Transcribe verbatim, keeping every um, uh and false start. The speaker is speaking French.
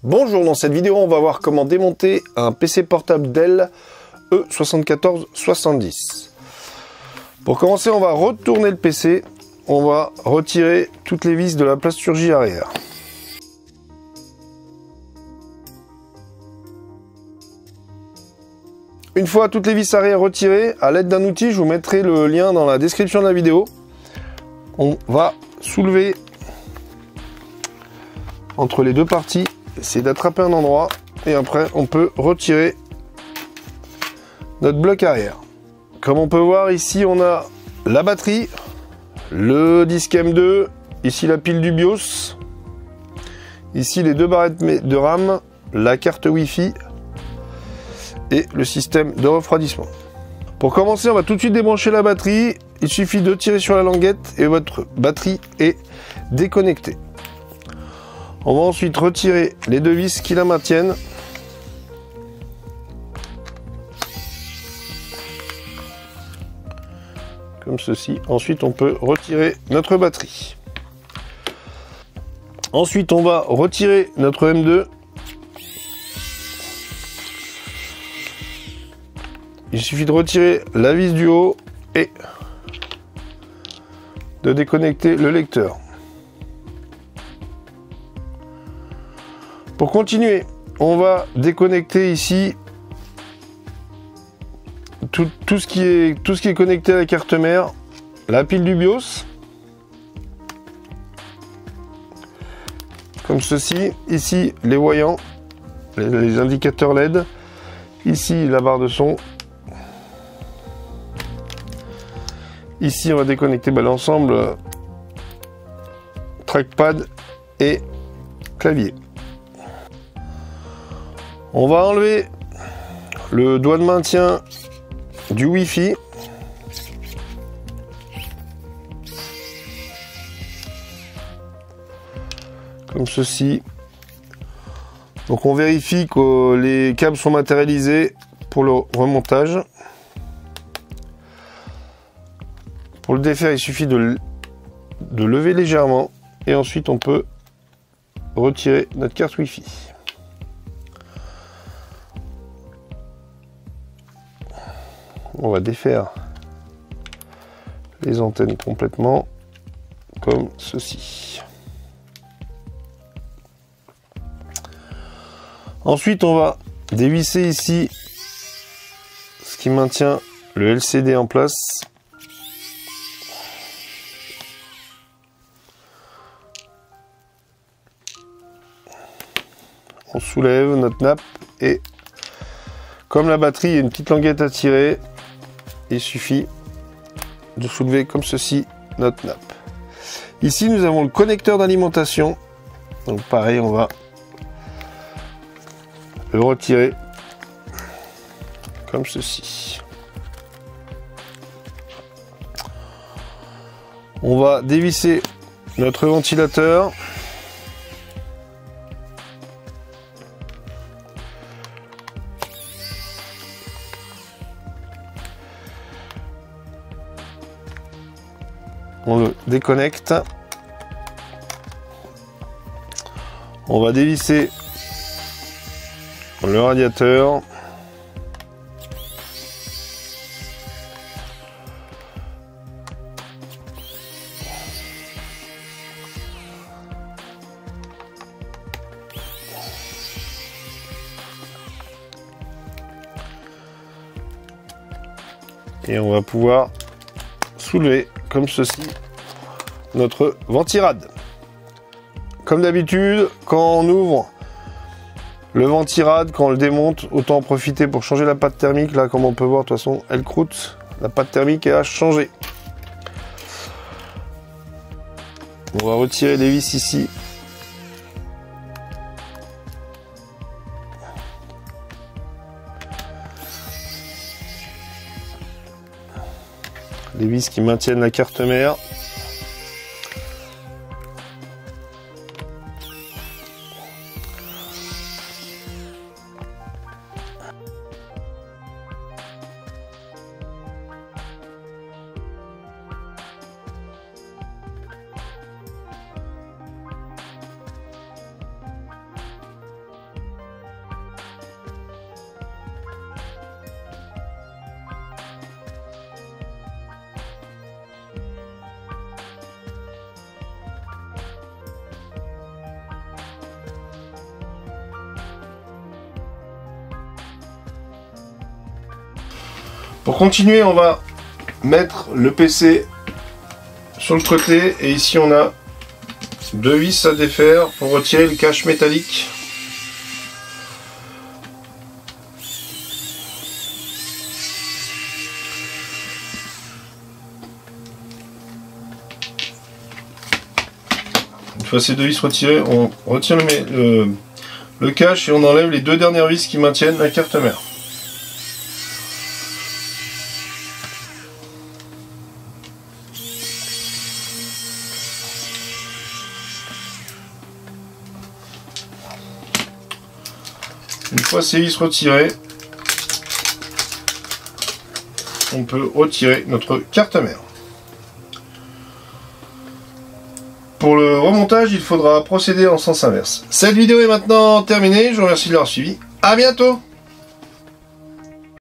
Bonjour, dans cette vidéo on va voir comment démonter un P C portable Dell E soixante-quatorze soixante-dix. Pour commencer, on va retourner le P C, on va retirer toutes les vis de la plasturgie arrière. Une fois toutes les vis arrière retirées, à l'aide d'un outil, je vous mettrai le lien dans la description de la vidéo. On va soulever entre les deux parties, essayer d'attraper un endroit et après on peut retirer notre bloc arrière. Comme on peut voir ici, on a la batterie, le disque M deux, ici la pile du BIOS, ici les deux barrettes de RAM, la carte Wi-Fi et le système de refroidissement. Pour commencer, on va tout de suite débrancher la batterie. Il suffit de tirer sur la languette et votre batterie est déconnectée. On va ensuite retirer les deux vis qui la maintiennent. Comme ceci. Ensuite, on peut retirer notre batterie. Ensuite, on va retirer notre M deux. Il suffit de retirer la vis du haut et de déconnecter le lecteur. Pour continuer, on va déconnecter ici tout, tout, ce qui est, tout ce qui est connecté à la carte mère, la pile du BIOS, comme ceci, ici les voyants, les, les indicateurs L E D, ici la barre de son. Ici, on va déconnecter bah, l'ensemble euh, trackpad et clavier. On va enlever le doigt de maintien du Wi-Fi. Comme ceci. Donc on vérifie que les câbles sont matérialisés pour le remontage. Pour le défaire, il suffit de, de lever légèrement et ensuite on peut retirer notre carte Wi-Fi. On va défaire les antennes complètement comme ceci. Ensuite, on va dévisser ici ce qui maintient le L C D en place. On soulève notre nappe et comme la batterie a une petite languette à tirer, il suffit de soulever comme ceci notre nappe. Ici nous avons le connecteur d'alimentation, donc pareil, on va le retirer comme ceci. On va dévisser notre ventilateur. On le déconnecte. On va dévisser le radiateur. Et on va pouvoir soulever comme ceci notre ventirad. Comme d'habitude, quand on ouvre le ventirad, quand on le démonte, autant en profiter pour changer la pâte thermique. Là, comme on peut voir, de toute façon, elle croûte. La pâte thermique est à changer. On va retirer les vis ici. Les vis qui maintiennent la carte mère. Pour continuer, on va mettre le P C sur le côté et ici on a deux vis à défaire pour retirer le cache métallique. Une fois ces deux vis retirées, on retire le, le, le cache et on enlève les deux dernières vis qui maintiennent la carte mère. Une fois ces vis retirées, on peut retirer notre carte mère. Pour le remontage, il faudra procéder en sens inverse. Cette vidéo est maintenant terminée, je vous remercie de l'avoir suivi. À bientôt!